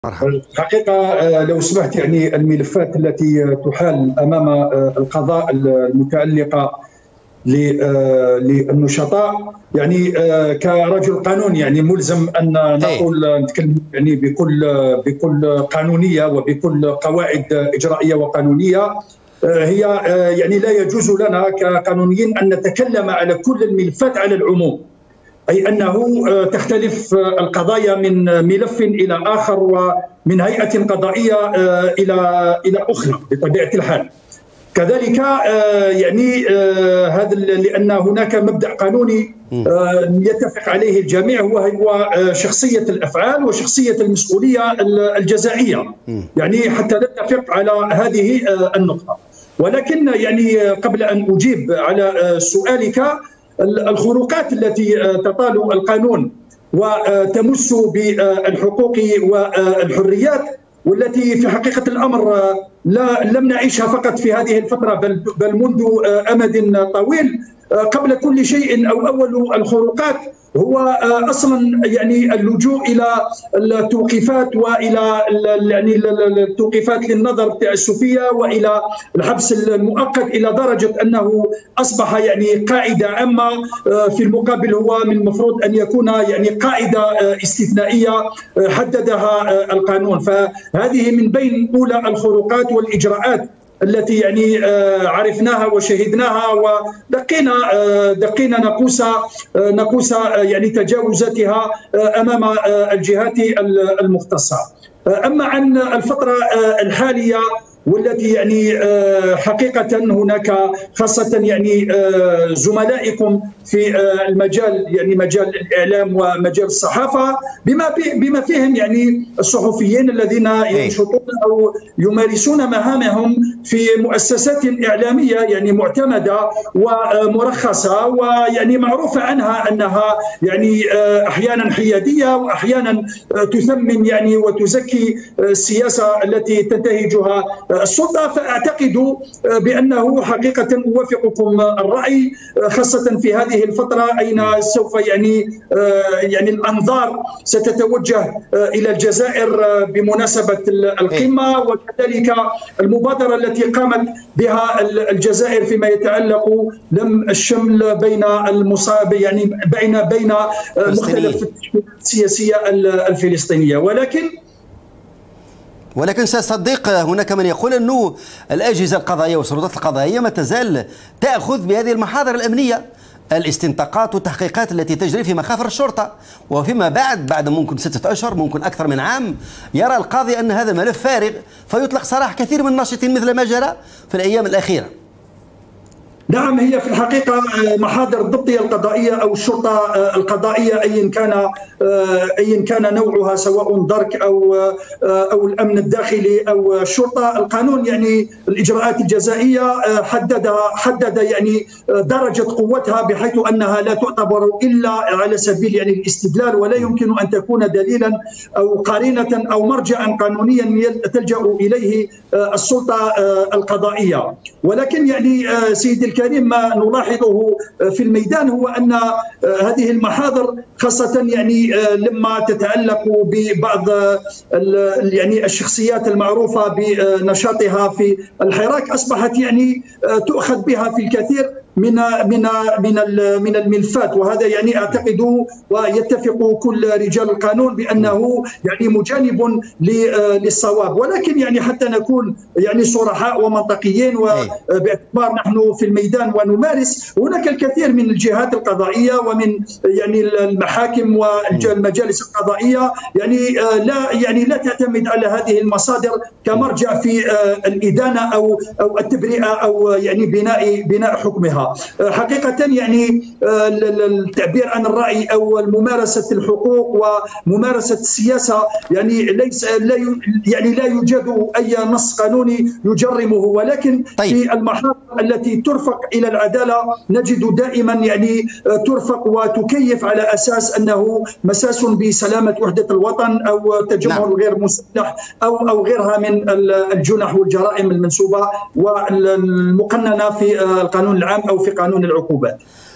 مرحبا. الحقيقة لو سمحت يعني الملفات التي تحال أمام القضاء المتعلقة للنشطاء يعني كرجل قانون يعني ملزم أن نتكلم يعني بكل قانونية وبكل قواعد إجرائية وقانونية. هي يعني لا يجوز لنا كقانونيين أن نتكلم على كل الملفات على العموم، أي أنه تختلف القضايا من ملف إلى آخر ومن هيئة قضائية إلى أخرى بطبيعة الحال. كذلك يعني هذا لأن هناك مبدأ قانوني يتفق عليه الجميع هو شخصية الأفعال وشخصية المسؤولية الجزائية، يعني حتى نتفق على هذه النقطة. ولكن يعني قبل أن أجيب على سؤالك، الخروقات التي تطال القانون وتمس بالحقوق والحريات والتي في حقيقة الأمر لم نعيشها فقط في هذه الفترة بل منذ أمد طويل. قبل كل شيء أو أول الخروقات هو اصلا يعني اللجوء الى التوقيفات والى يعني التوقيفات للنظر التعسفيه والى الحبس المؤقت، الى درجه انه اصبح يعني قاعده عامه، في المقابل هو من المفروض ان يكون يعني قاعده استثنائيه حددها القانون. فهذه من بين اولى الخروقات والاجراءات التي يعني عرفناها وشهدناها ودقينا نقوس يعني تجاوزاتها امام الجهات المختصه. اما عن الفتره الحاليه والتي يعني حقيقة هناك خاصة يعني زملائكم في المجال يعني مجال الإعلام ومجال الصحافة بما فيهم يعني الصحفيين الذين ينشطون أو يمارسون مهامهم في مؤسسات إعلامية يعني معتمدة ومرخصة ويعني معروف عنها أنها يعني أحيانا حيادية وأحيانا تثمن يعني وتزكي السياسة التي تنتهجها السلطة. فأعتقد بأنه حقيقة أوافقكم الرأي خاصة في هذه الفترة أين سوف يعني الأنظار ستتوجه إلى الجزائر بمناسبة القمة، وكذلك المبادرة التي قامت بها الجزائر فيما يتعلق لم الشمل بين المصاب يعني بين مختلف السياسية الفلسطينية. ولكن صديق، هناك من يقول أنه الأجهزة القضائية والسلطات القضائية ما تزال تأخذ بهذه المحاضر الأمنية، الاستنطاقات والتحقيقات التي تجري في مخافر الشرطة، وفيما بعد ممكن 6 أشهر ممكن أكثر من عام يرى القاضي أن هذا ملف فارغ فيطلق سراح كثير من الناشطين مثل ما جرى في الأيام الأخيرة. نعم، هي في الحقيقة محاضر الضبطية القضائية أو الشرطة القضائية أيا كان نوعها، سواء درك أو الأمن الداخلي أو الشرطة. القانون يعني الإجراءات الجزائية حدد يعني درجة قوتها بحيث أنها لا تعتبر إلا على سبيل يعني الاستدلال، ولا يمكن أن تكون دليلا أو قرينة أو مرجعا قانونيا تلجأ إليه السلطة القضائية. ولكن يعني سيدي الكريم، ما نلاحظه في الميدان هو أن هذه المحاضر خاصة يعني لما تتعلق ببعض يعني الشخصيات المعروفة بنشاطها في الحراك أصبحت يعني تؤخذ بها في الكثير من الملفات، وهذا يعني اعتقد ويتفق كل رجال القانون بانه يعني مجانب للصواب. ولكن يعني حتى نكون يعني صرحاء ومنطقيين، وباعتبار نحن في الميدان ونمارس، هناك الكثير من الجهات القضائيه ومن يعني المحاكم والمجالس القضائيه يعني لا تعتمد على هذه المصادر كمرجع في الادانه او التبرئه او يعني بناء حكمها. حقيقة يعني التعبير عن الرأي أو ممارسة الحقوق وممارسة السياسة يعني لا يوجد أي نص قانوني يجرمه، ولكن في المحاضر التي ترفق إلى العدالة نجد دائما يعني ترفق وتكيف على أساس أنه مساس بسلامة وحدة الوطن أو تجمع غير مسلح أو غيرها من الجنح والجرائم المنسوبة والمقننة في القانون العام أو في قانون العقوبات.